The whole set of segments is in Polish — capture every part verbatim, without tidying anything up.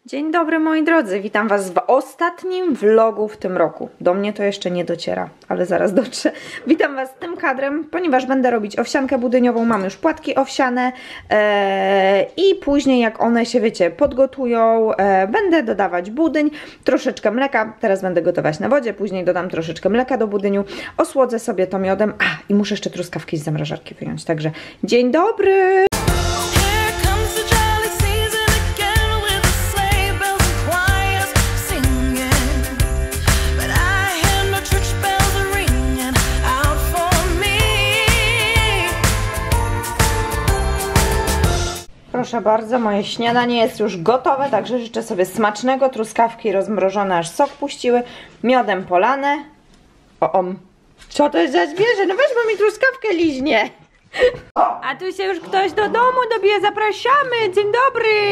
Dzień dobry moi drodzy, witam was w ostatnim vlogu w tym roku. Do mnie to jeszcze nie dociera, ale zaraz dotrze. Witam was tym kadrem, ponieważ będę robić owsiankę budyniową. Mam już płatki owsiane ee, i później jak one się, wiecie, podgotują, e, będę dodawać budyń, troszeczkę mleka. Teraz będę gotować na wodzie, później dodam troszeczkę mleka do budyniu. Osłodzę sobie to miodem. A, i muszę jeszcze truskawki z zamrażarki wyjąć, także dzień dobry! Proszę bardzo, moje śniadanie jest już gotowe, także życzę sobie smacznego. Truskawki rozmrożone, aż sok puściły, miodem polane. O, o, co to jest za zwierzę? No weź, bo mi truskawkę liźnie. A tu się już ktoś do domu dobije, zapraszamy, dzień dobry.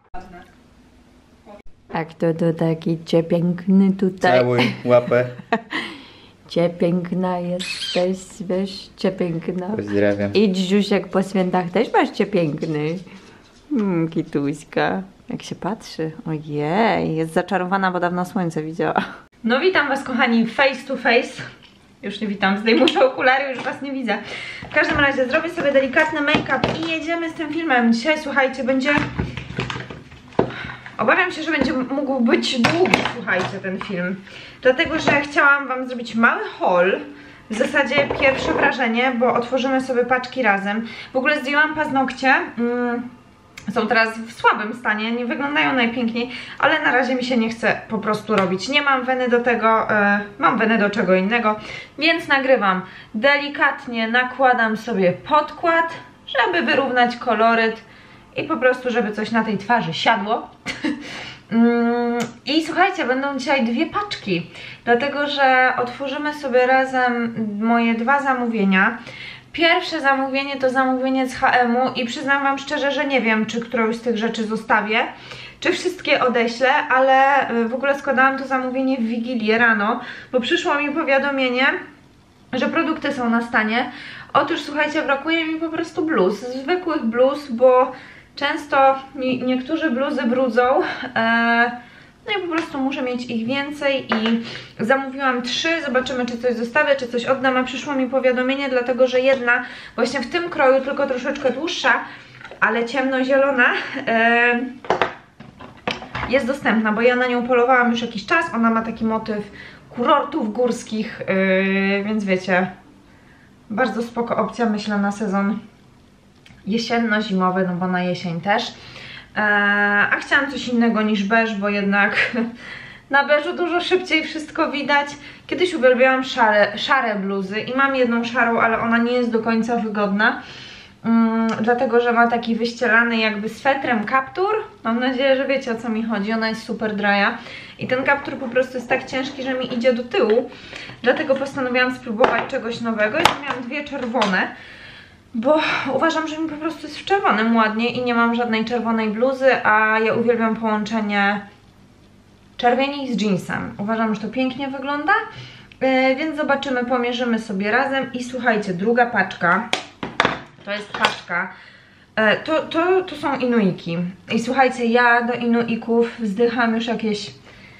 Tak, to, to taki piękny tutaj. Całuj łapę. Cie piękna jesteś, wiesz, cie piękna. Pozdrawiam. I Dziusiek po świętach też masz cie piękny. Mm, kituśka. Jak się patrzy. Ojej, jest zaczarowana, bo dawno słońce widziała. No witam was kochani face to face. Już nie witam, zdejmuję okulary, już was nie widzę. W każdym razie zrobię sobie delikatny make-up i jedziemy z tym filmem. Dzisiaj, słuchajcie, będzie... Obawiam się, że będzie mógł być długi, słuchajcie, ten film. Dlatego, że chciałam wam zrobić mały haul. W zasadzie pierwsze wrażenie, bo otworzymy sobie paczki razem. W ogóle zdjęłam paznokcie. Mm, są teraz w słabym stanie, nie wyglądają najpiękniej, ale na razie mi się nie chce po prostu robić. Nie mam weny do tego, e, mam wenę do czego innego, więc nagrywam. Delikatnie nakładam sobie podkład, żeby wyrównać koloryt i po prostu, żeby coś na tej twarzy siadło. I słuchajcie, będą dzisiaj dwie paczki, dlatego że otworzymy sobie razem moje dwa zamówienia. Pierwsze zamówienie to zamówienie z H and M i przyznam wam szczerze, że nie wiem, czy którąś z tych rzeczy zostawię, czy wszystkie odeślę, ale w ogóle składałam to zamówienie w Wigilię rano, bo przyszło mi powiadomienie, że produkty są na stanie. Otóż słuchajcie, brakuje mi po prostu bluz, zwykłych bluz, bo często mi niektórzy bluzy brudzą, e, no i po prostu muszę mieć ich więcej i zamówiłam trzy, zobaczymy czy coś zostawię, czy coś oddam, a przyszło mi powiadomienie, dlatego że jedna właśnie w tym kroju, tylko troszeczkę dłuższa, ale ciemnozielona, e, jest dostępna, bo ja na nią polowałam już jakiś czas, ona ma taki motyw kurortów górskich, e, więc wiecie, bardzo spoko opcja, myślę, na sezon jesienno-zimowy, no bo na jesień też. Eee, a chciałam coś innego niż beż, bo jednak na beżu dużo szybciej wszystko widać. Kiedyś uwielbiałam szare, szare bluzy i mam jedną szarą, ale ona nie jest do końca wygodna. Um, dlatego, że ma taki wyścielany jakby swetrem kaptur. Mam nadzieję, że wiecie, o co mi chodzi. Ona jest super drya. I ten kaptur po prostu jest tak ciężki, że mi idzie do tyłu. Dlatego postanowiłam spróbować czegoś nowego. I miałam dwie czerwone, bo uważam, że mi po prostu jest w czerwonym ładnie i nie mam żadnej czerwonej bluzy, a ja uwielbiam połączenie czerwieni z jeansem. Uważam, że to pięknie wygląda, yy, więc zobaczymy, pomierzymy sobie razem. I słuchajcie, druga paczka, to jest paczka, yy, to, to, to są inuiki. I słuchajcie, ja do inuików wzdycham już jakieś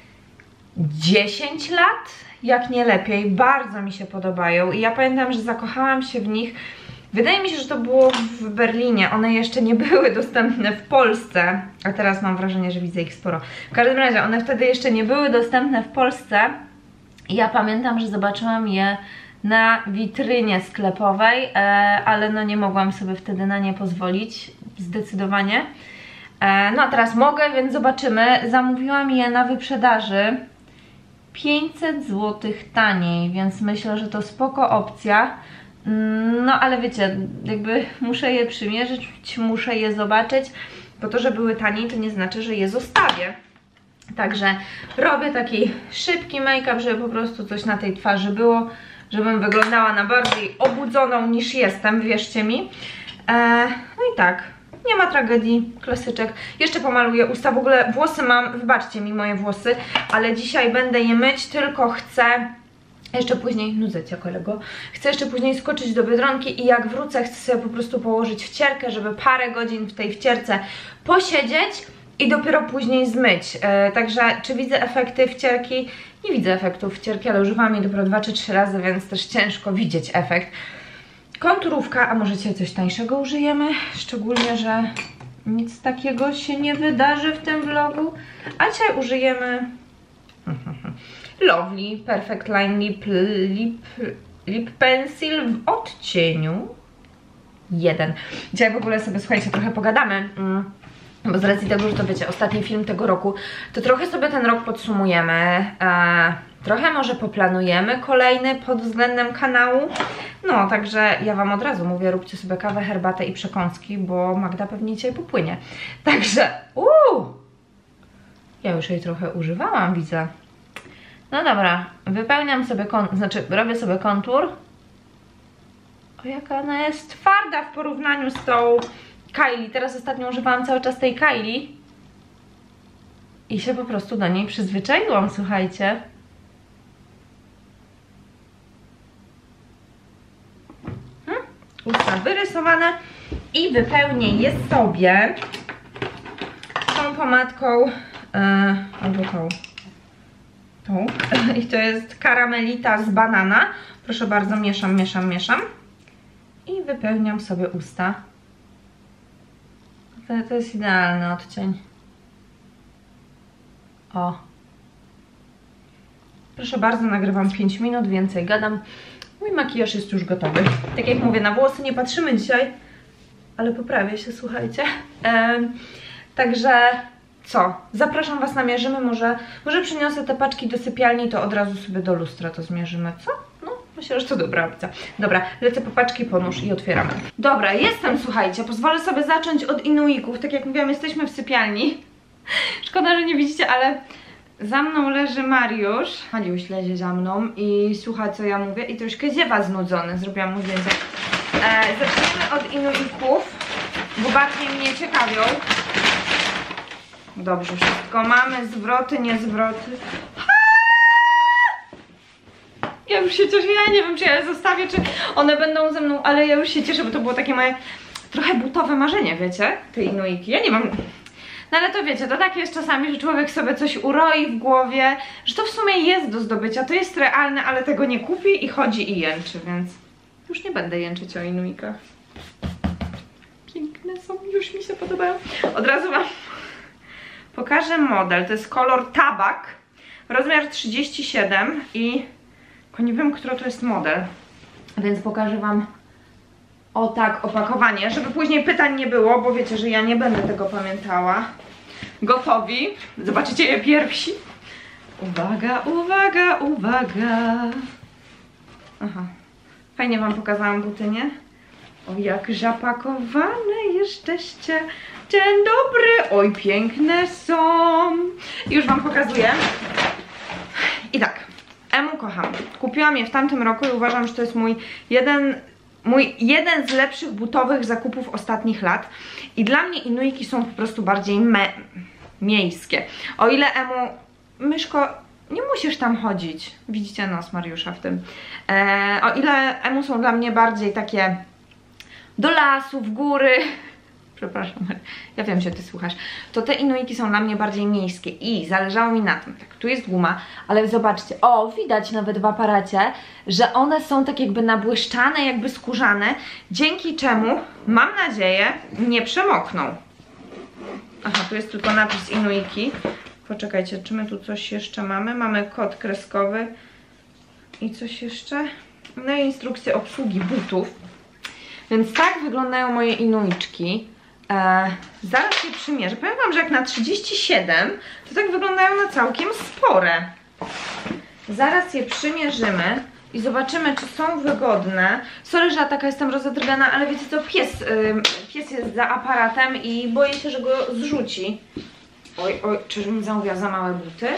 dziesięć lat, jak nie lepiej. Bardzo mi się podobają i ja pamiętam, że zakochałam się w nich. Wydaje mi się, że to było w Berlinie, one jeszcze nie były dostępne w Polsce, a teraz mam wrażenie, że widzę ich sporo. W każdym razie, one wtedy jeszcze nie były dostępne w Polsce i ja pamiętam, że zobaczyłam je na witrynie sklepowej, e, ale no nie mogłam sobie wtedy na nie pozwolić, zdecydowanie. E, no a teraz mogę, więc zobaczymy. Zamówiłam je na wyprzedaży pięćset złotych taniej, więc myślę, że to spoko opcja. No ale wiecie, jakby muszę je przymierzyć, muszę je zobaczyć, bo to, że były taniej, to nie znaczy, że je zostawię. Także robię taki szybki make-up, żeby po prostu coś na tej twarzy było, żebym wyglądała na bardziej obudzoną niż jestem, wierzcie mi. Eee, no i tak, nie ma tragedii, klasyczek. Jeszcze pomaluję usta, w ogóle włosy mam, wybaczcie mi moje włosy, ale dzisiaj będę je myć, tylko chcę... Jeszcze później, nudzę cię kolego, chcę jeszcze później skoczyć do Biedronki i jak wrócę, chcę sobie po prostu położyć wcierkę, żeby parę godzin w tej wcierce posiedzieć i dopiero później zmyć. E, także czy widzę efekty wcierki? Nie widzę efektów wcierki, ale używam jej dopiero dwa czy trzy razy, więc też ciężko widzieć efekt. Konturówka, a może dzisiaj coś tańszego użyjemy? Szczególnie, że nic takiego się nie wydarzy w tym vlogu. A dzisiaj użyjemy Lovely Perfect Line Lip, Lip, Lip Pencil w odcieniu jeden. Dzisiaj w ogóle sobie, słuchajcie, trochę pogadamy. Mm. Bo z racji tego, że to wiecie, ostatni film tego roku, to trochę sobie ten rok podsumujemy, e, trochę może poplanujemy kolejny pod względem kanału. No, także ja wam od razu mówię, róbcie sobie kawę, herbatę i przekąski, bo Magda pewnie dzisiaj popłynie. Także, uuu, ja już jej trochę używałam, widzę. No dobra, wypełniam sobie kontur, znaczy robię sobie kontur. O, jaka ona jest twarda w porównaniu z tą Kylie. Teraz ostatnio używałam cały czas tej Kylie i się po prostu do niej przyzwyczaiłam, słuchajcie. Hmm? Usta wyrysowane i wypełnię je sobie tą pomadką yy, albo tą tą i to jest karamelita z banana. Proszę bardzo, mieszam, mieszam, mieszam i wypełniam sobie usta. To, to jest idealny odcień. O. Proszę bardzo, nagrywam pięć minut, więcej gadam. Mój makijaż jest już gotowy. Tak jak mówię, na włosy nie patrzymy dzisiaj, ale poprawię się, słuchajcie. Ehm, także co? Zapraszam was na mierzymy. Może, może przyniosę te paczki do sypialni, to od razu sobie do lustra to zmierzymy. Co? No, myślę, że to dobra opcja. Dobra, lecę po paczki, po nóż i otwieramy. Dobra, jestem, słuchajcie. Pozwolę sobie zacząć od Inuików. Tak jak mówiłam, jesteśmy w sypialni. Szkoda, że nie widzicie, ale za mną leży Mariusz. Mariusz leży za mną i słucha, co ja mówię. I troszkę ziewa znudzony. Zrobiłam mu zdjęcie. E, zaczniemy od Inuików, bo bardziej mnie ciekawią. Dobrze, wszystko mamy. Zwroty, niezwroty. Ja już się cieszę, ja nie wiem, czy ja je zostawię, czy one będą ze mną, ale ja już się cieszę, bo to było takie moje trochę butowe marzenie, wiecie, te Inuiki. Ja nie mam... No ale to wiecie, to tak jest czasami, że człowiek sobie coś uroi w głowie, że to w sumie jest do zdobycia, to jest realne, ale tego nie kupi i chodzi i jęczy, więc już nie będę jęczyć o Inuikach. Piękne są, już mi się podobają. Od razu wam pokażę model, to jest kolor tabak, rozmiar trzydzieści siedem i nie wiem, który to jest model, więc pokażę wam o tak opakowanie, żeby później pytań nie było, bo wiecie, że ja nie będę tego pamiętała. Gotowi? Zobaczycie je pierwsi. Uwaga, uwaga, uwaga. Aha, fajnie wam pokazałam buty, nie? O, jak zapakowane jesteście. Dzień dobry. Oj, piękne są. Już wam pokazuję. I tak, Emu kocham. Kupiłam je w tamtym roku i uważam, że to jest mój jeden, mój jeden z lepszych butowych zakupów ostatnich lat. I dla mnie Inuiki są po prostu bardziej me miejskie. O ile Emu... Myszko, nie musisz tam chodzić. Widzicie nos Mariusza w tym. E, o ile Emu są dla mnie bardziej takie do lasu, w góry... Przepraszam, ja wiem, że ty słuchasz. To te Inuiki są dla mnie bardziej miejskie i zależało mi na tym, tak, tu jest guma, ale zobaczcie, o, widać nawet w aparacie, że one są tak jakby nabłyszczane, jakby skórzane, dzięki czemu, mam nadzieję, nie przemokną. Aha, tu jest tylko napis Inuiki. Poczekajcie, czy my tu coś jeszcze mamy? Mamy kod kreskowy i coś jeszcze? No i instrukcję obsługi butów. Więc tak wyglądają moje Inuiczki. Eee, zaraz je przymierzę. Powiem wam, że jak na trzydzieści siedem, to tak wyglądają na całkiem spore. Zaraz je przymierzymy i zobaczymy, czy są wygodne. Sorry, że ja taka jestem rozedrgana, ale wiecie co, pies, yy, pies jest za aparatem i boję się, że go zrzuci. Oj, oj, czyżbym zamówiła za małe buty?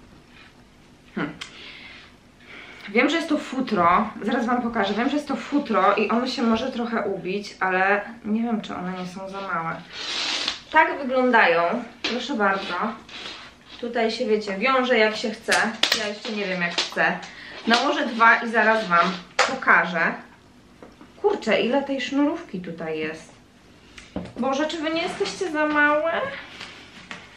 Hm. Wiem, że jest to futro, zaraz wam pokażę, wiem, że jest to futro i ono się może trochę ubić, ale nie wiem, czy one nie są za małe. Tak wyglądają, proszę bardzo. Tutaj się, wiecie, wiąże jak się chce, ja jeszcze nie wiem jak chcę. Nałożę dwa i zaraz wam pokażę. Kurczę, ile tej sznurówki tutaj jest. Boże, czy wy nie jesteście za małe?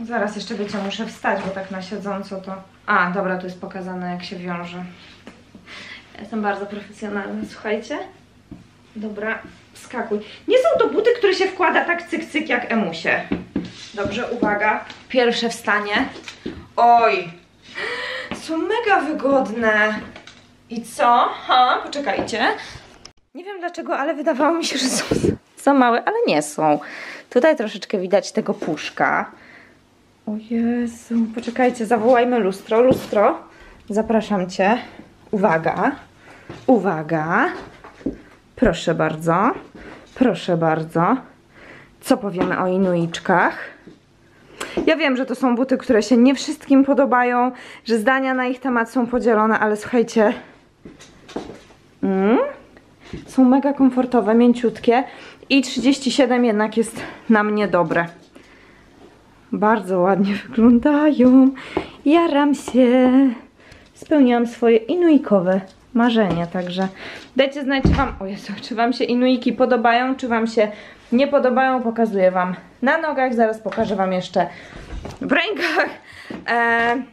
Zaraz jeszcze, wiecie, muszę wstać, bo tak na siedząco to... A, dobra, tu jest pokazane, jak się wiąże. Ja jestem bardzo profesjonalna, słuchajcie. Dobra, skakuj. Nie są to buty, które się wkłada tak cyk cyk jak emusie. Dobrze, uwaga. Pierwsze wstanie. Oj! Są mega wygodne. I co? Ha, poczekajcie. Nie wiem dlaczego, ale wydawało mi się, że są za małe, ale nie są. Tutaj troszeczkę widać tego puszka. O Jezu, poczekajcie, zawołajmy lustro. Lustro, zapraszam Cię. Uwaga, uwaga. Proszę bardzo, proszę bardzo. Co powiemy o Inuiczkach? Ja wiem, że to są buty, które się nie wszystkim podobają, że zdania na ich temat są podzielone, ale słuchajcie, mm, są mega komfortowe, mięciutkie i trzydzieści siedem jednak jest na mnie dobre. Bardzo ładnie wyglądają. Jaram się. Spełniłam swoje inuikowe marzenie, także dajcie znać, czy wam, o Jezu, czy wam się inuiki podobają, czy wam się nie podobają. Pokazuję wam na nogach, zaraz pokażę wam jeszcze w rękach. Eee...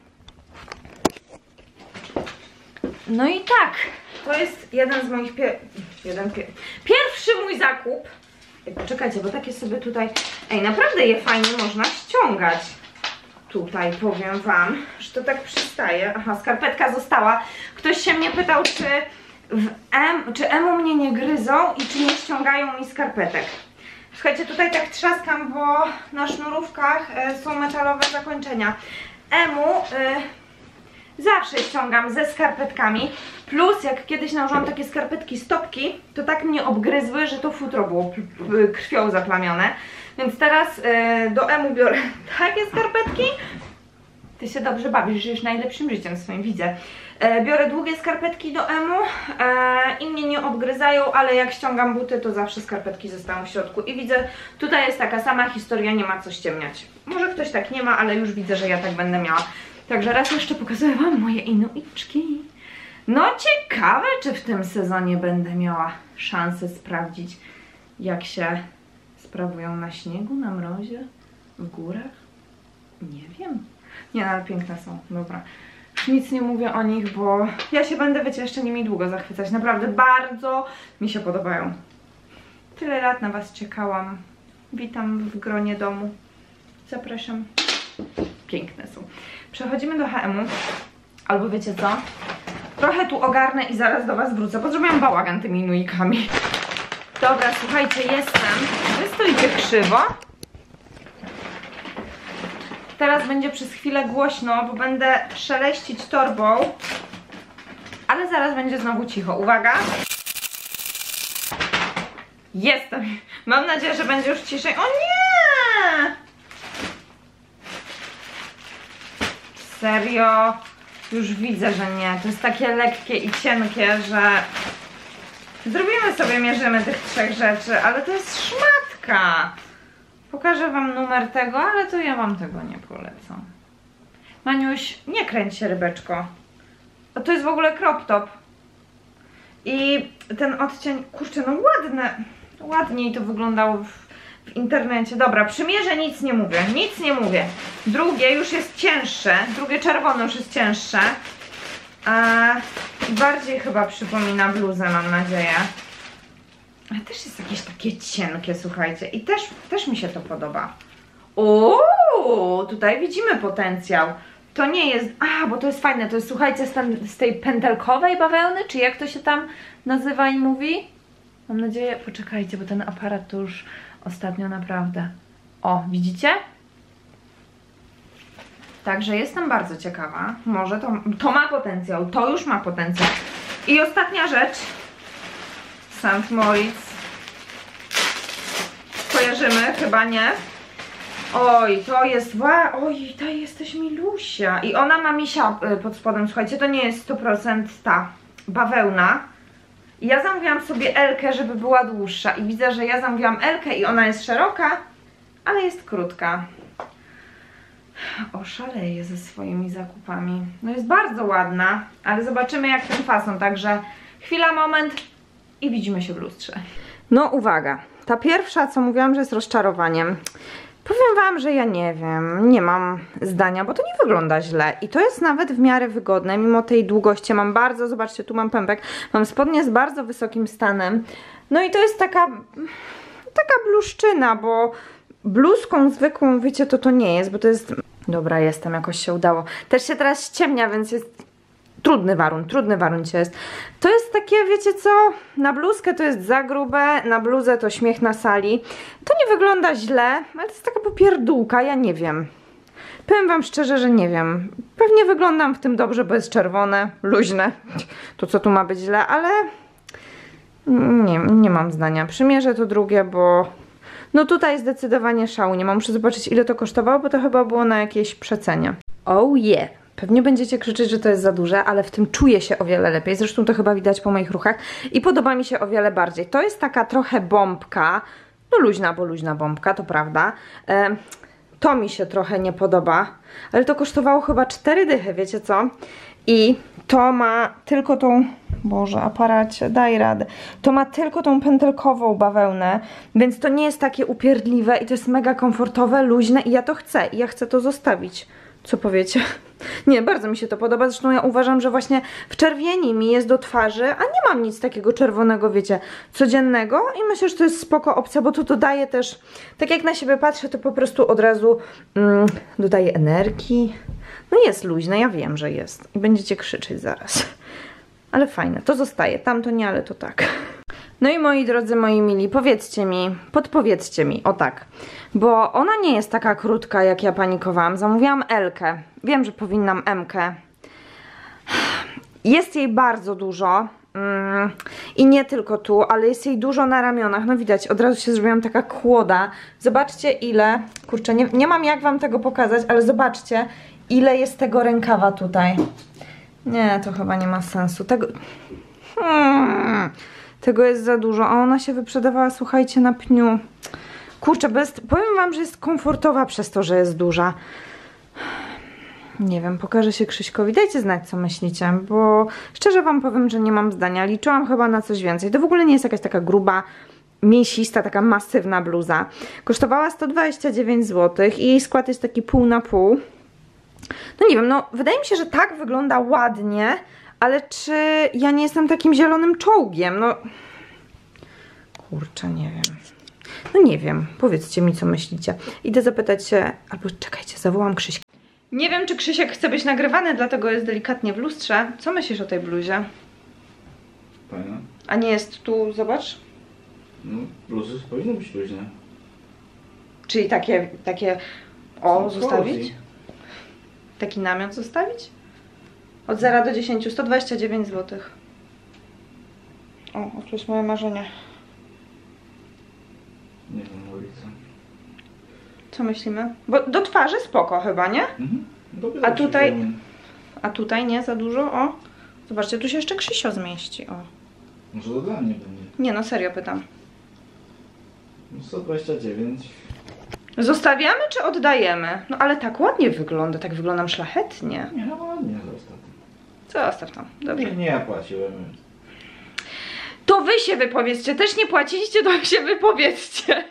No i tak, to jest jeden z moich pier... jeden pier... pierwszy mój zakup. Ej, poczekajcie, bo takie sobie tutaj, ej, naprawdę je fajnie można ściągać. Tutaj powiem wam, że to tak przystaje. Aha, skarpetka została. Ktoś się mnie pytał, czy w M, czy emu mnie nie gryzą i czy nie ściągają mi skarpetek. Słuchajcie, tutaj tak trzaskam, bo na sznurówkach y, są metalowe zakończenia. Emu y, zawsze ściągam ze skarpetkami. Plus, jak kiedyś nałożyłam takie skarpetki stopki, to tak mnie obgryzły, że to futro było krwią zaplamione. Więc teraz y, do emu biorę takie skarpetki. Ty się dobrze bawisz, żyjesz najlepszym życiem swoim, widzę. E, biorę długie skarpetki do emu e, i mnie nie obgryzają, ale jak ściągam buty, to zawsze skarpetki zostają w środku. I widzę, tutaj jest taka sama historia, nie ma co ściemniać. Może ktoś tak nie ma, ale już widzę, że ja tak będę miała. Także raz jeszcze pokazuję wam moje inuiczki. No ciekawe, czy w tym sezonie będę miała szansę sprawdzić, jak się sprawują na śniegu, na mrozie, w górach. Nie wiem. Nie, ale piękne są, dobra. Nic nie mówię o nich, bo ja się będę, wiecie, jeszcze nimi długo zachwycać. Naprawdę bardzo mi się podobają. Tyle lat na was czekałam. Witam w gronie domu. Zapraszam. Piękne są. Przechodzimy do ha emu. Albo wiecie co? Trochę tu ogarnę i zaraz do was wrócę, bo zrobiłam bałagan tymi inuikami. Dobra, słuchajcie, jestem. Wy stoicie krzywo. Teraz będzie przez chwilę głośno, bo będę szeleścić torbą. Ale zaraz będzie znowu cicho. Uwaga. Jestem. Mam nadzieję, że będzie już ciszej. O nie! Serio? Już widzę, że nie. To jest takie lekkie i cienkie, że... Zrobimy sobie, mierzymy tych trzech rzeczy, ale to jest szmatka. Pokażę wam numer tego, ale to ja wam tego nie polecam. Maniuś, nie kręć się, rybeczko. A to jest w ogóle crop top. I ten odcień, kurczę, no ładne. Ładniej to wyglądało w, w internecie. Dobra, przymierzę, nic nie mówię, nic nie mówię. Drugie już jest cięższe, drugie czerwone już jest cięższe. A bardziej chyba przypomina bluzę, mam nadzieję. Ale też jest jakieś takie cienkie, słuchajcie. I też, też mi się to podoba. Uuu, tutaj widzimy potencjał. To nie jest... A, bo to jest fajne. To jest, słuchajcie, z, ten, z tej pętelkowej bawełny, czy jak to się tam nazywa i mówi? Mam nadzieję... Poczekajcie, bo ten aparat to już ostatnio naprawdę... O, widzicie? Także jestem bardzo ciekawa. Może to, to ma potencjał. To już ma potencjał. I ostatnia rzecz. Sankt Moritz. Kojarzymy? Chyba nie. Oj, to jest... Oj, ta jesteś milusia. I ona ma misia pod spodem. Słuchajcie, to nie jest sto procent ta bawełna. I ja zamówiłam sobie elkę, żeby była dłuższa. I widzę, że ja zamówiłam elkę i ona jest szeroka, ale jest krótka. Oszaleję ze swoimi zakupami. No jest bardzo ładna, ale zobaczymy jak ten fason. Także chwila, moment i widzimy się w lustrze. No uwaga, ta pierwsza, co mówiłam, że jest rozczarowaniem. Powiem wam, że ja nie wiem, nie mam zdania, bo to nie wygląda źle i to jest nawet w miarę wygodne, mimo tej długości. Mam bardzo, zobaczcie, tu mam pępek, mam spodnie z bardzo wysokim stanem. No i to jest taka, taka bluszczyna, bo bluzką zwykłą, wiecie, to to nie jest, bo to jest... Dobra, jestem, jakoś się udało. Też się teraz ściemnia, więc jest... Trudny warun, trudny warun cię jest. To jest takie, wiecie co, na bluzkę to jest za grube, na bluzę to śmiech na sali. To nie wygląda źle, ale to jest taka popierdółka, ja nie wiem. Powiem wam szczerze, że nie wiem. Pewnie wyglądam w tym dobrze, bo jest czerwone, luźne. To co tu ma być źle, ale nie, nie mam zdania. Przymierzę to drugie, bo no tutaj zdecydowanie szału nie mam. Muszę zobaczyć, ile to kosztowało, bo to chyba było na jakiejś przecenie. Oh yeah! Pewnie będziecie krzyczeć, że to jest za duże, ale w tym czuję się o wiele lepiej. Zresztą to chyba widać po moich ruchach. I podoba mi się o wiele bardziej. To jest taka trochę bombka. No luźna, bo luźna bombka, to prawda. E, to mi się trochę nie podoba. Ale to kosztowało chyba cztery dychy, wiecie co? I to ma tylko tą... Boże, aparacie, daj radę. To ma tylko tą pętelkową bawełnę, więc to nie jest takie upierdliwe i to jest mega komfortowe, luźne i ja to chcę. I ja chcę to zostawić. Co powiecie? Nie, bardzo mi się to podoba, zresztą ja uważam, że właśnie w czerwieni mi jest do twarzy, a nie mam nic takiego czerwonego, wiecie, codziennego i myślę, że to jest spoko opcja, bo to dodaje też, tak jak na siebie patrzę, to po prostu od razu mm, dodaje energii. No jest luźne, ja wiem, że jest i będziecie krzyczeć zaraz. Ale fajne, to zostaje, tamto nie, ale to tak. No i moi drodzy, moi mili, powiedzcie mi, podpowiedzcie mi, o tak, bo ona nie jest taka krótka, jak ja panikowałam. Zamówiłam L-kę, wiem, że powinnam M-kę. Jest jej bardzo dużo mm, i nie tylko tu, ale jest jej dużo na ramionach. No widać, od razu się zrobiłam taka kłoda. Zobaczcie ile, kurczę, nie, nie mam jak wam tego pokazać, ale zobaczcie, ile jest tego rękawa tutaj. Nie, to chyba nie ma sensu. Tego... Hmm. Tego jest za dużo, a ona się wyprzedawała, słuchajcie, na pniu. Kurczę, bez... powiem wam, że jest komfortowa przez to, że jest duża. Nie wiem, pokażę się Krzyśkowi. Dajcie znać, co myślicie, bo szczerze wam powiem, że nie mam zdania. Liczyłam chyba na coś więcej. To w ogóle nie jest jakaś taka gruba, mięsista, taka masywna bluza. Kosztowała sto dwadzieścia dziewięć złotych i jej skład jest taki pół na pół. No nie wiem, no wydaje mi się, że tak wygląda ładnie, ale czy ja nie jestem takim zielonym czołgiem? No kurczę, nie wiem. No nie wiem, powiedzcie mi, co myślicie. Idę zapytać się, albo czekajcie, zawołam Krzyśka. Nie wiem, czy Krzysiek chce być nagrywany, dlatego jest delikatnie w lustrze. Co myślisz o tej bluzie? Fajna. A nie jest tu, zobacz? No, bluzy powinny być luźne. Czyli takie, takie, o, Są zostawić? cozy. Taki namiot zostawić? Od zera do dziesięciu, sto dwadzieścia dziewięć złotych. O, to jest moje marzenie. Nie wiem, ulica. Co myślimy? Bo do twarzy spoko chyba, nie? Mhm. Dopiero A tutaj... przyjdziemy. A tutaj nie za dużo? O, zobaczcie, tu się jeszcze Krzysio zmieści, o. Może to dla mnie będzie. Nie no, serio pytam. No sto dwadzieścia dziewięć. Zostawiamy czy oddajemy? No ale tak ładnie wygląda, tak wyglądam szlachetnie. Nie, no ładnie zostaw. Zostaw tam, dobrze. Nie, nie ja płaciłem. To wy się wypowiedzcie, też nie płaciliście, to się wypowiedzcie.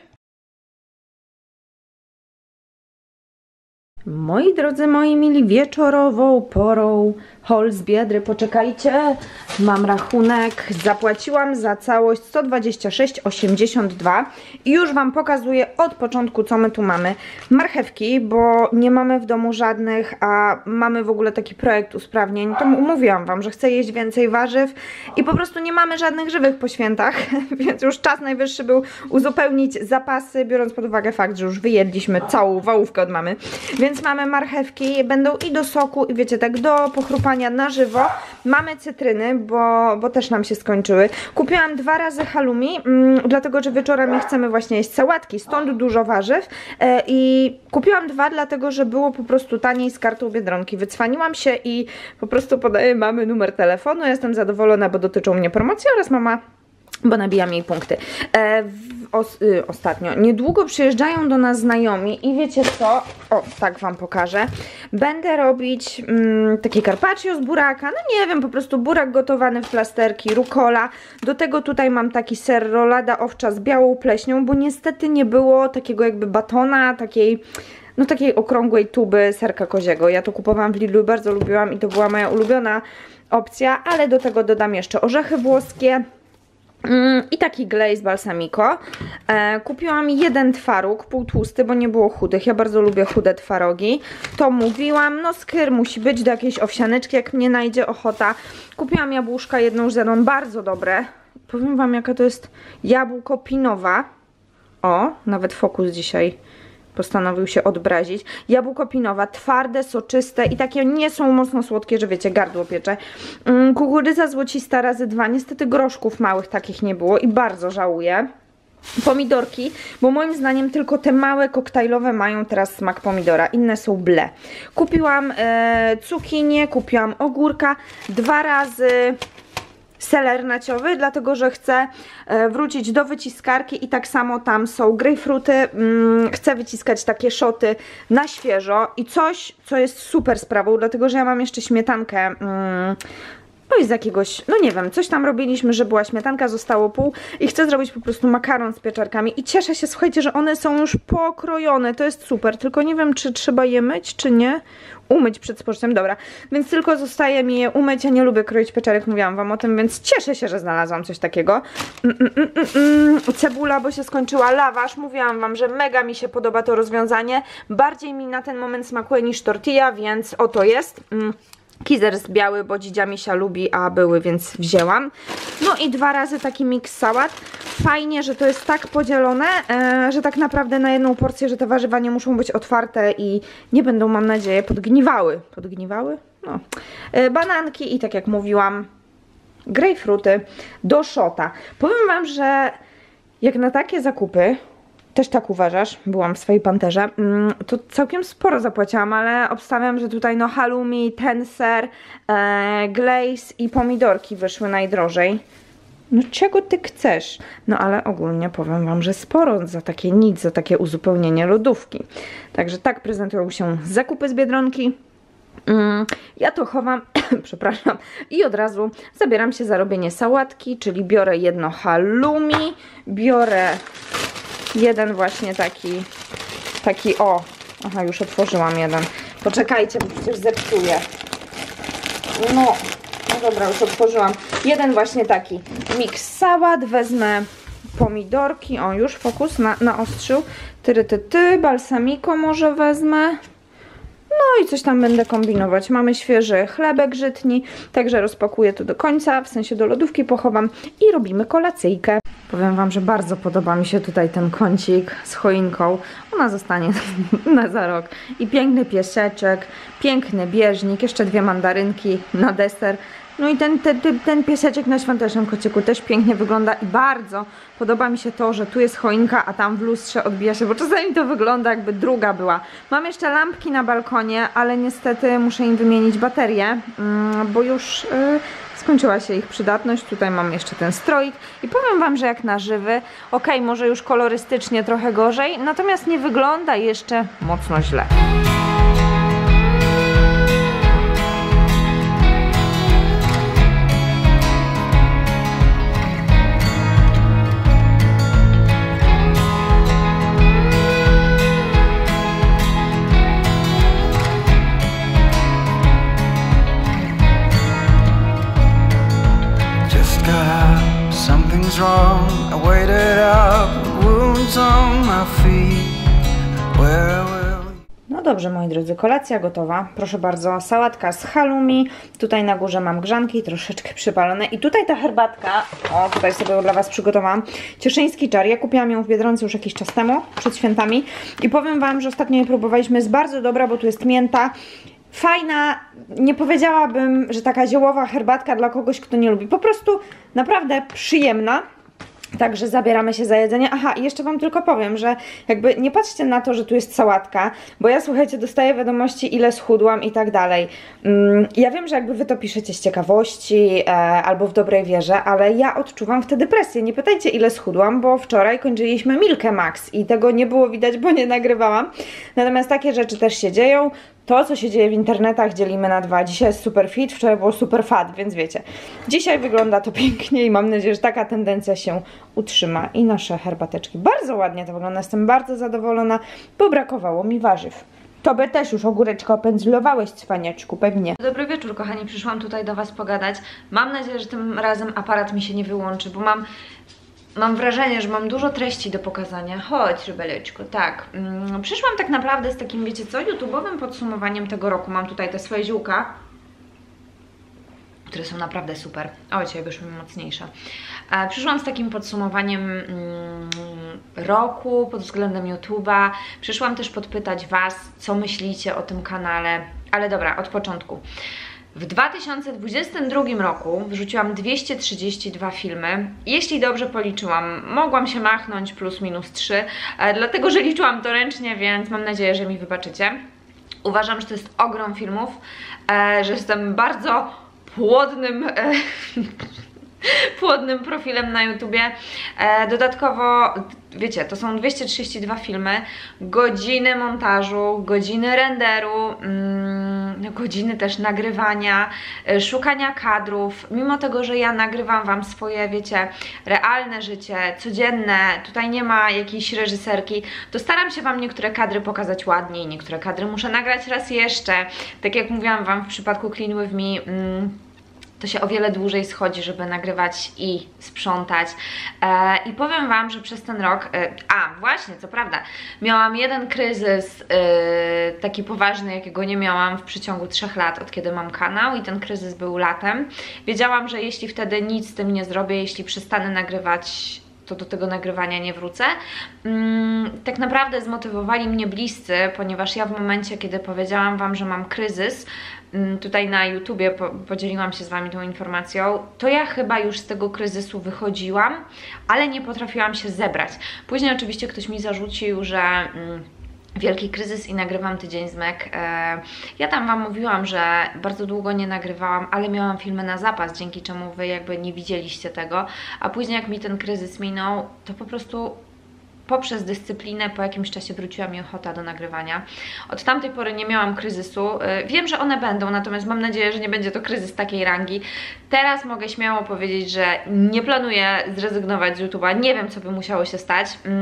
Moi drodzy, moi mili, wieczorową porą haul z Biedry, poczekajcie, mam rachunek, zapłaciłam za całość sto dwadzieścia sześć osiemdziesiąt dwa i już wam pokazuję od początku, co my tu mamy. Marchewki, bo nie mamy w domu żadnych, a mamy w ogóle taki projekt usprawnień, to umówiłam wam, że chcę jeść więcej warzyw i po prostu nie mamy żadnych żywych po świętach, więc już czas najwyższy był uzupełnić zapasy, biorąc pod uwagę fakt, że już wyjedliśmy całą wałówkę od mamy, więc mamy marchewki, będą i do soku, i wiecie, tak do pochrupania na żywo. Mamy cytryny, bo, bo też nam się skończyły. Kupiłam dwa razy halloumi, mm, dlatego, że wieczorem chcemy właśnie jeść sałatki, stąd dużo warzyw e, i kupiłam dwa, dlatego, że było po prostu taniej z kartą Biedronki. Wycwaniłam się i po prostu podaję mamy numer telefonu. Ja jestem zadowolona, bo dotyczą mnie promocji oraz mama bo nabijam jej punkty. E, w, os, y, ostatnio, niedługo przyjeżdżają do nas znajomi i wiecie co? O, tak wam pokażę. Będę robić mm, takie carpaccio z buraka, no nie wiem, po prostu burak gotowany w plasterki, rucola. Do tego tutaj mam taki ser rolada owcza z białą pleśnią, bo niestety nie było takiego jakby batona, takiej... no takiej okrągłej tuby serka koziego. Ja to kupowałam w Lidlu, bardzo lubiłam i to była moja ulubiona opcja, ale do tego dodam jeszcze orzechy włoskie mm, i taki glaze balsamico. E, kupiłam jeden twaróg, półtłusty, bo nie było chudych. Ja bardzo lubię chude twarogi. To mówiłam, no skyr musi być do jakiejś owsianeczki, jak mnie najdzie ochota. Kupiłam jabłuszka, jedną już zjadłam, bardzo dobre. Powiem wam, jaka to jest jabłko pinowa. O, nawet fokus dzisiaj postanowił się odbrazić. Jabłko pinowa, twarde, soczyste i takie nie są mocno słodkie, że wiecie, gardło piecze. Mm, kukurydza złocista razy dwa. Niestety groszków małych takich nie było i bardzo żałuję. Pomidorki, bo moim zdaniem tylko te małe koktajlowe mają teraz smak pomidora, inne są ble. Kupiłam e, cukinię, kupiłam ogórka, dwa razy seler naciowy, dlatego że chcę e, wrócić do wyciskarki i tak samo tam są grejpfruty. Mm, chcę wyciskać takie szoty na świeżo i coś, co jest super sprawą, dlatego że ja mam jeszcze śmietankę. Mm, No i z jakiegoś, no nie wiem, coś tam robiliśmy, że była śmietanka, zostało pół i chcę zrobić po prostu makaron z pieczarkami i cieszę się, słuchajcie, że one są już pokrojone, to jest super, tylko nie wiem, czy trzeba je myć, czy nie. Umyć przed spożyciem, dobra, więc tylko zostaje mi je umyć, ja nie lubię kroić pieczarek, mówiłam wam o tym, więc cieszę się, że znalazłam coś takiego. Mm, mm, mm, mm. Cebula, bo się skończyła, lawasz, mówiłam wam, że mega mi się podoba to rozwiązanie, bardziej mi na ten moment smakuje niż tortilla, więc oto jest. Mm. Kizers biały, bo dzidzia misia lubi, a były, więc wzięłam. No i dwa razy taki miks sałat. Fajnie, że to jest tak podzielone, e, że tak naprawdę na jedną porcję, że te warzywa nie muszą być otwarte i nie będą, mam nadzieję, podgniwały. Podgniwały? No. E, bananki i tak jak mówiłam, grejpfruty do szota. Powiem wam, że jak na takie zakupy, też tak uważasz, byłam w swojej panterze, to całkiem sporo zapłaciłam, ale obstawiam, że tutaj no halloumi, ten ser, e, glaze i pomidorki wyszły najdrożej. No czego ty chcesz? No ale ogólnie powiem wam, że sporo za takie nic, za takie uzupełnienie lodówki. Także tak prezentują się zakupy z Biedronki. Mm, ja to chowam, przepraszam, i od razu zabieram się za robienie sałatki, czyli biorę jedno halloumi, biorę jeden właśnie taki, taki o, aha, już otworzyłam jeden, poczekajcie, bo przecież zepsuję, no, no dobra, już otworzyłam, jeden właśnie taki miks sałat, wezmę pomidorki, o już fokus na, naostrzył, tyry, ty, ty, balsamico może wezmę, no i coś tam będę kombinować. Mamy świeży chlebek żytni, także rozpakuję to do końca, w sensie do lodówki pochowam i robimy kolacyjkę. Powiem wam, że bardzo podoba mi się tutaj ten kącik z choinką. Ona zostanie na za rok. I piękny pieseczek, piękny bieżnik, jeszcze dwie mandarynki na deser. No i ten, ten, ten pieseczek na świątecznym kociku też pięknie wygląda i bardzo podoba mi się to, że tu jest choinka, a tam w lustrze odbija się, bo czasami to wygląda jakby druga była. Mam jeszcze lampki na balkonie, ale niestety muszę im wymienić baterię, bo już yy, skończyła się ich przydatność. Tutaj mam jeszcze ten stroik i powiem wam, że jak na żywy, ok, może już kolorystycznie trochę gorzej, natomiast nie wygląda jeszcze mocno źle. Wrong. I waited up, wounds on my feet. Where will... No dobrze, moi drodzy, kolacja gotowa. Proszę bardzo, sałatka z halloumi. Tutaj na górze mam grzanki, troszeczkę przypalone. I tutaj ta herbatka, o, tutaj sobie ją dla was przygotowałam. Cieszyński czar. Ja kupiłam ją w Biedronce już jakiś czas temu, przed świętami. I powiem wam, że ostatnio jej próbowaliśmy. Jest bardzo dobra, bo tu jest mięta. Fajna, nie powiedziałabym, że taka ziołowa herbatka dla kogoś, kto nie lubi. Po prostu naprawdę przyjemna. Także zabieramy się za jedzenie. Aha, i jeszcze wam tylko powiem, że jakby nie patrzcie na to, że tu jest sałatka, bo ja, słuchajcie, dostaję wiadomości, ile schudłam i tak dalej. Mm, ja wiem, że jakby wy to piszecie z ciekawości e, albo w dobrej wierze, ale ja odczuwam wtedy presję. Nie pytajcie, ile schudłam, bo wczoraj kończyliśmy Milkę Max i tego nie było widać, bo nie nagrywałam. Natomiast takie rzeczy też się dzieją. To, co się dzieje w internetach, dzielimy na dwa. Dzisiaj jest super fit, wczoraj było super fat, więc wiecie. Dzisiaj wygląda to pięknie i mam nadzieję, że taka tendencja się utrzyma. I nasze herbateczki. Bardzo ładnie to wygląda, jestem bardzo zadowolona, bo brakowało mi warzyw. Tobie też już ogóreczka opędzlowałeś, cwaniaczku, pewnie. Dobry wieczór, kochani, przyszłam tutaj do was pogadać. Mam nadzieję, że tym razem aparat mi się nie wyłączy, bo mam... Mam wrażenie, że mam dużo treści do pokazania. Chodź, rybeleczku, tak. Mm, przyszłam tak naprawdę z takim, wiecie co, YouTube'owym podsumowaniem tego roku. Mam tutaj te swoje ziółka, które są naprawdę super. O, dzisiaj wyszły mi mocniejsze. E, przyszłam z takim podsumowaniem mm, roku pod względem YouTube'a. Przyszłam też podpytać was, co myślicie o tym kanale. Ale dobra, od początku. W dwa tysiące dwudziestym drugim roku wrzuciłam dwieście trzydzieści dwa filmy. Jeśli dobrze policzyłam, mogłam się machnąć plus minus trzy, e, dlatego że liczyłam to ręcznie, więc mam nadzieję, że mi wybaczycie. Uważam, że to jest ogrom filmów, e, że jestem bardzo płodnym... E, płodnym profilem na YouTubie. E, dodatkowo, wiecie, to są dwieście trzydzieści dwa filmy, godziny montażu, godziny renderu, mm, godziny też nagrywania, e, szukania kadrów. Mimo tego, że ja nagrywam wam swoje, wiecie, realne życie, codzienne, tutaj nie ma jakiejś reżyserki, to staram się wam niektóre kadry pokazać ładniej, niektóre kadry muszę nagrać raz jeszcze. Tak jak mówiłam wam w przypadku Clean With Me, mm, to się o wiele dłużej schodzi, żeby nagrywać i sprzątać. E, I powiem wam, że przez ten rok, e, a właśnie, co prawda, miałam jeden kryzys e, taki poważny, jakiego nie miałam w przeciągu trzech lat, od kiedy mam kanał, i ten kryzys był latem. Wiedziałam, że jeśli wtedy nic z tym nie zrobię, jeśli przestanę nagrywać, to do tego nagrywania nie wrócę. Hmm, tak naprawdę zmotywowali mnie bliscy, ponieważ ja w momencie, kiedy powiedziałam wam, że mam kryzys, tutaj na YouTubie po, podzieliłam się z wami tą informacją, to ja chyba już z tego kryzysu wychodziłam, ale nie potrafiłam się zebrać. Później oczywiście ktoś mi zarzucił, że mm, wielki kryzys i nagrywam tydzień z Mek. E, ja tam wam mówiłam, że bardzo długo nie nagrywałam, ale miałam filmy na zapas, dzięki czemu wy jakby nie widzieliście tego, a później jak mi ten kryzys minął, to po prostu poprzez dyscyplinę po jakimś czasie wróciła mi ochota do nagrywania. Od tamtej pory nie miałam kryzysu. Wiem, że one będą, natomiast mam nadzieję, że nie będzie to kryzys takiej rangi. Teraz mogę śmiało powiedzieć, że nie planuję zrezygnować z YouTube'a. Nie wiem, co by musiało się stać.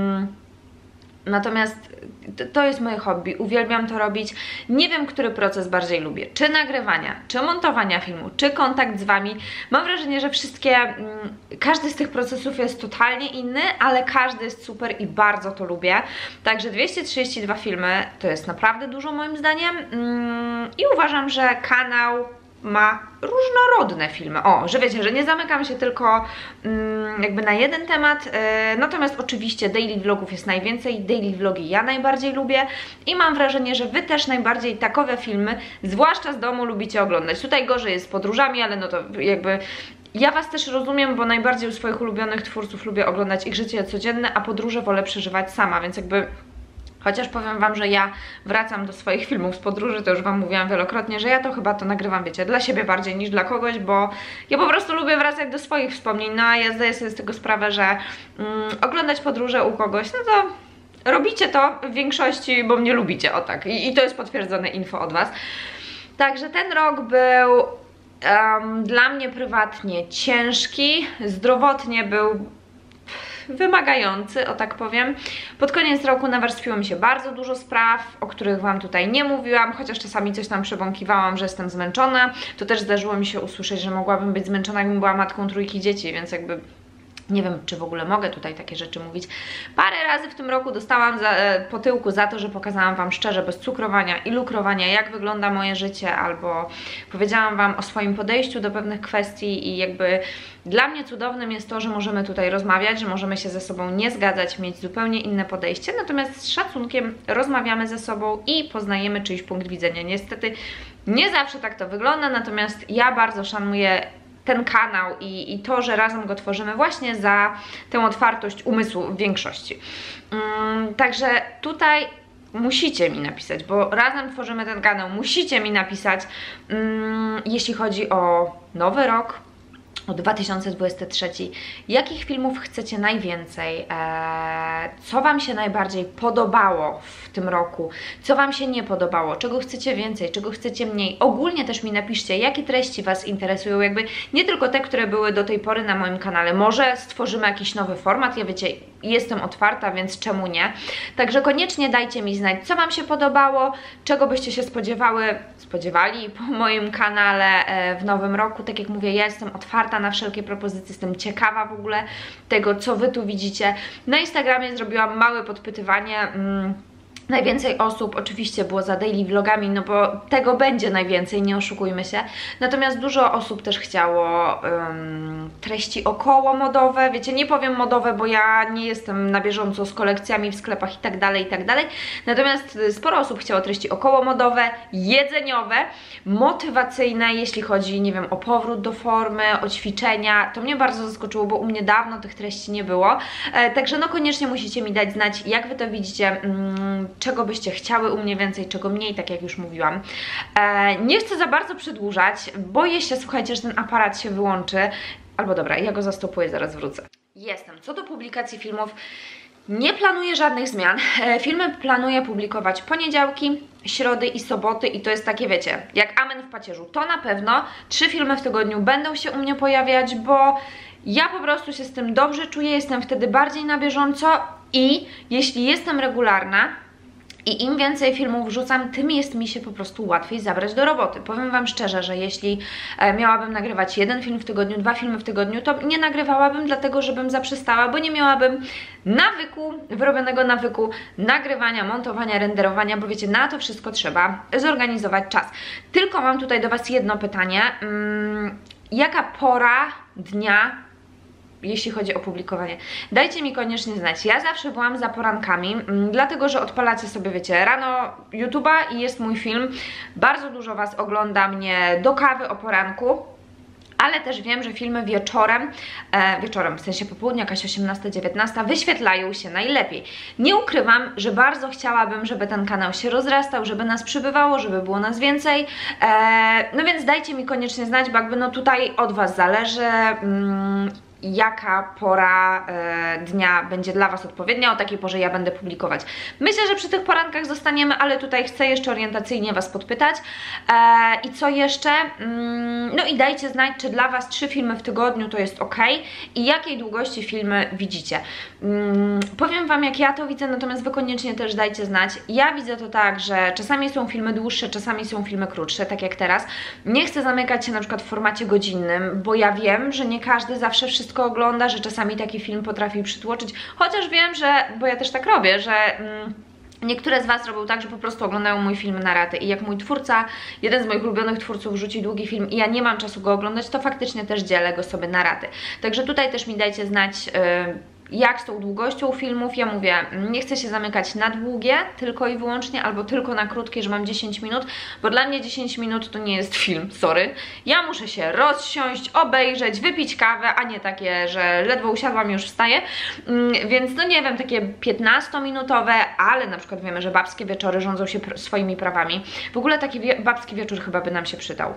Natomiast to jest moje hobby, uwielbiam to robić. Nie wiem, który proces bardziej lubię. Czy nagrywania, czy montowania filmu, czy kontakt z wami. Mam wrażenie, że wszystkie, każdy z tych procesów jest totalnie inny, ale każdy jest super i bardzo to lubię. Także dwieście trzydzieści dwa filmy to jest naprawdę dużo moim zdaniem i uważam, że kanał ma różnorodne filmy. O, że wiecie, że nie zamykam się tylko mm, jakby na jeden temat, yy, natomiast oczywiście daily vlogów jest najwięcej, daily vlogi ja najbardziej lubię i mam wrażenie, że wy też najbardziej takowe filmy, zwłaszcza z domu, lubicie oglądać. Tutaj gorzej jest z podróżami, ale no to jakby... Ja was też rozumiem, bo najbardziej u swoich ulubionych twórców lubię oglądać ich życie codzienne, a podróże wolę przeżywać sama, więc jakby... Chociaż powiem wam, że ja wracam do swoich filmów z podróży, to już wam mówiłam wielokrotnie, że ja to chyba to nagrywam, wiecie, dla siebie bardziej niż dla kogoś, bo ja po prostu lubię wracać do swoich wspomnień, no a ja zdaję sobie z tego sprawę, że mm, oglądać podróże u kogoś, no to robicie to w większości, bo mnie lubicie, o tak, i, i to jest potwierdzone info od was. Także ten rok był um, dla mnie prywatnie ciężki, zdrowotnie był wymagający, o tak powiem. Pod koniec roku nawarstwiło mi się bardzo dużo spraw, o których wam tutaj nie mówiłam, chociaż czasami coś tam przebąkiwałam, że jestem zmęczona. To też zdarzyło mi się usłyszeć, że mogłabym być zmęczona, jakbym była matką trójki dzieci, więc jakby nie wiem, czy w ogóle mogę tutaj takie rzeczy mówić. Parę razy w tym roku dostałam za, po tyłku za to, że pokazałam wam szczerze, bez cukrowania i lukrowania, jak wygląda moje życie, albo powiedziałam wam o swoim podejściu do pewnych kwestii i jakby dla mnie cudownym jest to, że możemy tutaj rozmawiać, że możemy się ze sobą nie zgadzać, mieć zupełnie inne podejście, natomiast z szacunkiem rozmawiamy ze sobą i poznajemy czyjś punkt widzenia. Niestety nie zawsze tak to wygląda, natomiast ja bardzo szanuję ten kanał i, i to, że razem go tworzymy właśnie za tę otwartość umysłu w większości. Um, także tutaj musicie mi napisać, bo razem tworzymy ten kanał, musicie mi napisać, um, jeśli chodzi o nowy rok, o dwa tysiące dwudziesty trzeci. Jakich filmów chcecie najwięcej? Eee, co Wam się najbardziej podobało w tym roku? Co Wam się nie podobało? Czego chcecie więcej? Czego chcecie mniej? Ogólnie też mi napiszcie, jakie treści Was interesują, jakby nie tylko te, które były do tej pory na moim kanale. Może stworzymy jakiś nowy format, ja wiecie, jestem otwarta, więc czemu nie? Także koniecznie dajcie mi znać, co Wam się podobało, czego byście się spodziewały, spodziewali po moim kanale w nowym roku. Tak jak mówię, ja jestem otwarta na wszelkie propozycje, jestem ciekawa w ogóle tego, co Wy tu widzicie. Na Instagramie zrobiłam małe podpytywanie. Mm, Najwięcej osób oczywiście było za daily vlogami, no bo tego będzie najwięcej, nie oszukujmy się. Natomiast dużo osób też chciało um, treści około modowe. Wiecie, nie powiem modowe, bo ja nie jestem na bieżąco z kolekcjami w sklepach i tak dalej, i tak dalej. Natomiast sporo osób chciało treści około modowe, jedzeniowe, motywacyjne, jeśli chodzi, nie wiem, o powrót do formy, o ćwiczenia. To mnie bardzo zaskoczyło, bo u mnie dawno tych treści nie było. E, także no koniecznie musicie mi dać znać, jak Wy to widzicie, mm, czego byście chciały u mnie więcej, czego mniej, tak jak już mówiłam. E, nie chcę za bardzo przedłużać, boję się, słuchajcie, że ten aparat się wyłączy. Albo dobra, ja go zastopuję, zaraz wrócę. Jestem. Co do publikacji filmów, nie planuję żadnych zmian. E, filmy planuję publikować poniedziałki, środy i soboty i to jest takie, wiecie, jak amen w pacierzu. To na pewno trzy filmy w tygodniu będą się u mnie pojawiać, bo ja po prostu się z tym dobrze czuję, jestem wtedy bardziej na bieżąco i jeśli jestem regularna, i im więcej filmów wrzucam, tym jest mi się po prostu łatwiej zabrać do roboty. Powiem Wam szczerze, że jeśli miałabym nagrywać jeden film w tygodniu, dwa filmy w tygodniu, to nie nagrywałabym dlatego, żebym zaprzestała, bo nie miałabym nawyku, wyrobionego nawyku nagrywania, montowania, renderowania, bo wiecie, na to wszystko trzeba zorganizować czas. Tylko mam tutaj do Was jedno pytanie. Hmm, jaka pora dnia, jeśli chodzi o publikowanie? Dajcie mi koniecznie znać. Ja zawsze byłam za porankami, m, dlatego, że odpalacie sobie, wiecie, rano YouTube'a i jest mój film. Bardzo dużo Was ogląda mnie do kawy o poranku, ale też wiem, że filmy wieczorem, e, wieczorem, w sensie popołudnia, jakaś osiemnasta dziewiętnasta, wyświetlają się najlepiej. Nie ukrywam, że bardzo chciałabym, żeby ten kanał się rozrastał, żeby nas przybywało, żeby było nas więcej. E, no więc dajcie mi koniecznie znać, bo jakby no tutaj od Was zależy, mm, jaka pora e, dnia będzie dla Was odpowiednia, o takiej porze ja będę publikować. Myślę, że przy tych porankach zostaniemy, ale tutaj chcę jeszcze orientacyjnie Was podpytać. E, I co jeszcze? Mm, no i dajcie znać, czy dla Was trzy filmy w tygodniu to jest ok i jakiej długości filmy widzicie. Mm, powiem Wam, jak ja to widzę, natomiast Wy koniecznie też dajcie znać. Ja widzę to tak, że czasami są filmy dłuższe, czasami są filmy krótsze, tak jak teraz. Nie chcę zamykać się na przykład w formacie godzinnym, bo ja wiem, że nie każdy zawsze wszystko ogląda, że czasami taki film potrafi przytłoczyć, chociaż wiem, że, bo ja też tak robię, że mm, niektóre z Was robią tak, że po prostu oglądają mój film na raty i jak mój twórca, jeden z moich ulubionych twórców rzuci długi film i ja nie mam czasu go oglądać, to faktycznie też dzielę go sobie na raty. Także tutaj też mi dajcie znać, yy, jak z tą długością filmów. Ja mówię, nie chcę się zamykać na długie, tylko i wyłącznie, albo tylko na krótkie, że mam dziesięć minut, bo dla mnie dziesięć minut to nie jest film, sorry. Ja muszę się rozsiąść, obejrzeć, wypić kawę, a nie takie, że ledwo usiadłam i już wstaję, więc no nie wiem, takie piętnastominutowe, ale na przykład wiemy, że babskie wieczory rządzą się pr swoimi prawami. W ogóle taki wie babski wieczór chyba by nam się przydał.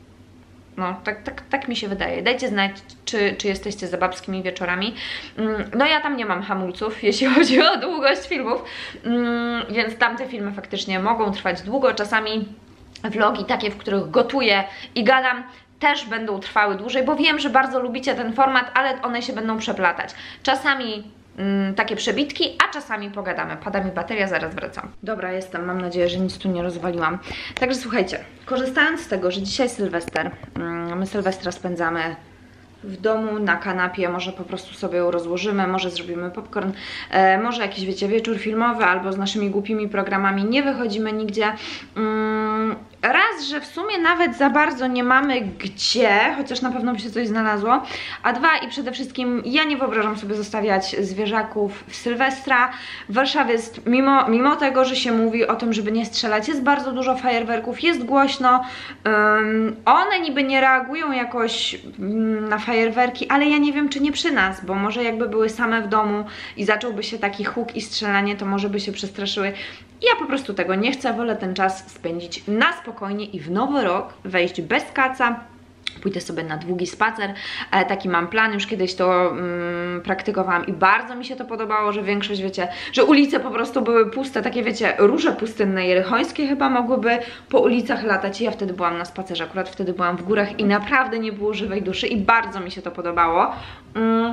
No, tak, tak, tak mi się wydaje. Dajcie znać, czy, czy jesteście za babskimi wieczorami. No ja tam nie mam hamulców, jeśli chodzi o długość filmów, więc tamte filmy faktycznie mogą trwać długo. Czasami vlogi takie, w których gotuję i gadam, też będą trwały dłużej, bo wiem, że bardzo lubicie ten format, ale one się będą przeplatać. Czasami takie przebitki, a czasami pogadamy. Pada mi bateria, zaraz wracam. Dobra, jestem, mam nadzieję, że nic tu nie rozwaliłam. Także słuchajcie, korzystając z tego, że dzisiaj Sylwester, my Sylwestra spędzamy w domu, na kanapie, może po prostu sobie ją rozłożymy, może zrobimy popcorn, e, może jakiś, wiecie, wieczór filmowy, albo z naszymi głupimi programami nie wychodzimy nigdzie. Mm, raz raz, że w sumie nawet za bardzo nie mamy gdzie, chociaż na pewno by się coś znalazło, a dwa, i przede wszystkim ja nie wyobrażam sobie zostawiać zwierzaków w Sylwestra. W Warszawie jest, mimo, mimo tego, że się mówi o tym, żeby nie strzelać, jest bardzo dużo fajerwerków, jest głośno, um, one niby nie reagują jakoś um, na fajerwerki, ale ja nie wiem, czy nie przy nas, bo może jakby były same w domu i zacząłby się taki huk i strzelanie, to może by się przestraszyły. Ja po prostu tego nie chcę, wolę ten czas spędzić na spokojnie i w nowy rok wejść bez kaca. Pójdę sobie na długi spacer, e, taki mam plan, już kiedyś to mm, praktykowałam i bardzo mi się to podobało, że większość, wiecie, że ulice po prostu były puste, takie wiecie, róże pustynne jerychońskie chyba mogłyby po ulicach latać i ja wtedy byłam na spacerze, akurat wtedy byłam w górach i naprawdę nie było żywej duszy i bardzo mi się to podobało. Mm.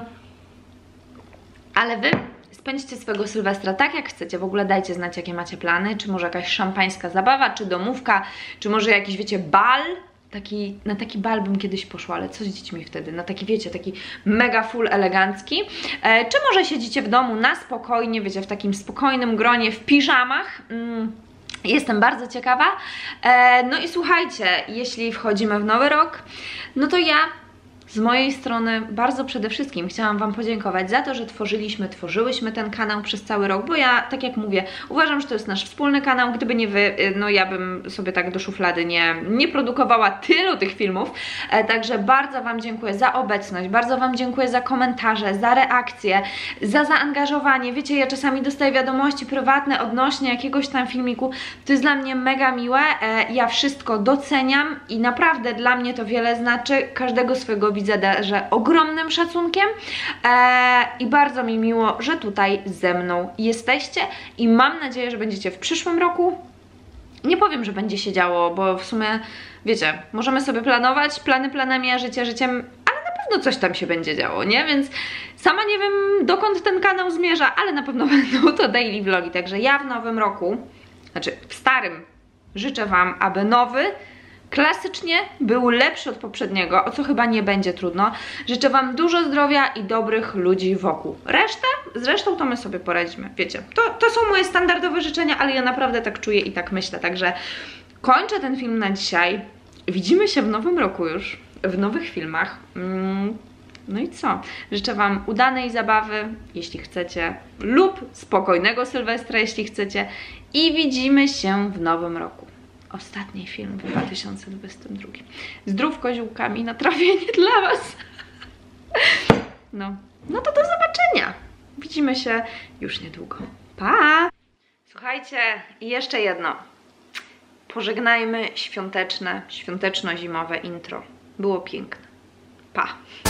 Ale wy spędźcie swego Sylwestra tak jak chcecie, w ogóle dajcie znać, jakie macie plany, czy może jakaś szampańska zabawa, czy domówka, czy może jakiś, wiecie, bal. Taki, na taki bal bym kiedyś poszła, ale co z dziećmi wtedy? Na taki, wiecie, taki mega full elegancki. E, czy może siedzicie w domu na spokojnie, wiecie, w takim spokojnym gronie, w piżamach? Mm. Jestem bardzo ciekawa. E, no i słuchajcie, jeśli wchodzimy w nowy rok, no to ja z mojej strony bardzo przede wszystkim chciałam Wam podziękować za to, że tworzyliśmy, tworzyłyśmy ten kanał przez cały rok, bo ja, tak jak mówię, uważam, że to jest nasz wspólny kanał, gdyby nie Wy, no ja bym sobie tak do szuflady nie, nie produkowała tylu tych filmów, e, także bardzo Wam dziękuję za obecność, bardzo Wam dziękuję za komentarze, za reakcje, za zaangażowanie, wiecie, ja czasami dostaję wiadomości prywatne odnośnie jakiegoś tam filmiku, to jest dla mnie mega miłe, e, ja wszystko doceniam i naprawdę dla mnie to wiele znaczy, każdego swojego widzę darzę ogromnym szacunkiem eee, i bardzo mi miło, że tutaj ze mną jesteście i mam nadzieję, że będziecie w przyszłym roku. Nie powiem, że będzie się działo, bo w sumie, wiecie, możemy sobie planować, plany planami, a życie życiem, ale na pewno coś tam się będzie działo, nie? Więc sama nie wiem, dokąd ten kanał zmierza, ale na pewno będą to daily vlogi, także ja w nowym roku, znaczy w starym, życzę Wam, aby nowy klasycznie był lepszy od poprzedniego, o co chyba nie będzie trudno. Życzę Wam dużo zdrowia i dobrych ludzi wokół. Resztę, z resztą to my sobie poradzimy, wiecie. To, to są moje standardowe życzenia, ale ja naprawdę tak czuję i tak myślę, także kończę ten film na dzisiaj. Widzimy się w nowym roku już, w nowych filmach. No i co? Życzę Wam udanej zabawy, jeśli chcecie, lub spokojnego Sylwestra, jeśli chcecie, i widzimy się w nowym roku. Ostatni film w dwa tysiące dwudziestym drugim. Zdrów koziołkami na trawienie dla Was. No, no to do zobaczenia. Widzimy się już niedługo. Pa! Słuchajcie, i jeszcze jedno. Pożegnajmy świąteczne, świąteczno-zimowe intro. Było piękne. Pa!